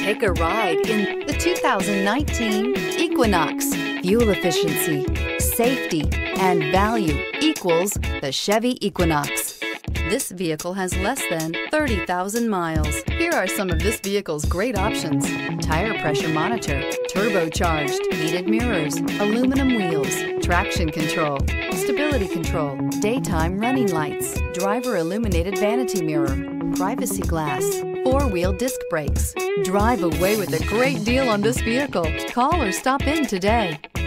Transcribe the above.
Take a ride in the 2019 Equinox. Fuel efficiency, safety, and value equals the Chevy Equinox. This vehicle has less than 30,000 miles. Here are some of this vehicle's great options: tire pressure monitor, turbocharged, heated mirrors, aluminum wheels, traction control, stability control, daytime running lights, driver illuminated vanity mirror, privacy glass, four-wheel disc brakes. Drive away with a great deal on this vehicle. Call or stop in today.